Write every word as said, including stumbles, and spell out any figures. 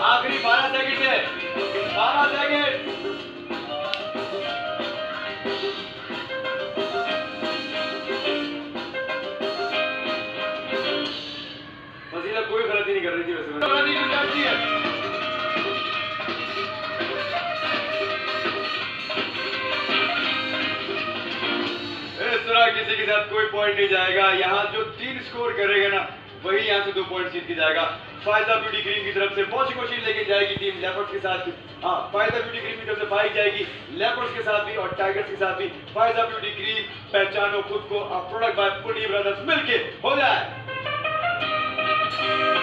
आखिरी बारह सेकंड है, बारह सेकंड। फजीला कोई गलती नहीं कर रही थी वैसे, गलती नहीं करती है। इस तरह किसी के साथ कोई पॉइंट नहीं जाएगा। यहाँ जो तीन स्कोर करेगा ना वही यहाँ से दो पॉइंट जीत के जाएगा। फायदा ब्यूटी क्रीम की तरफ से वॉशिंग मशीन लेके जाएगी टीम लेपर्ड्स के साथ। हाँ, फायदा ब्यूटी क्रीम की तरफ से बाइक जाएगी लेपर्ड्स के साथ भी और टाइगर्स के साथ भी। फायदा ब्यूटी क्रीम, पहचानो खुद को, प्रोडक्ट बाय पुनी ब्रदर्स, मिलके हो जाए।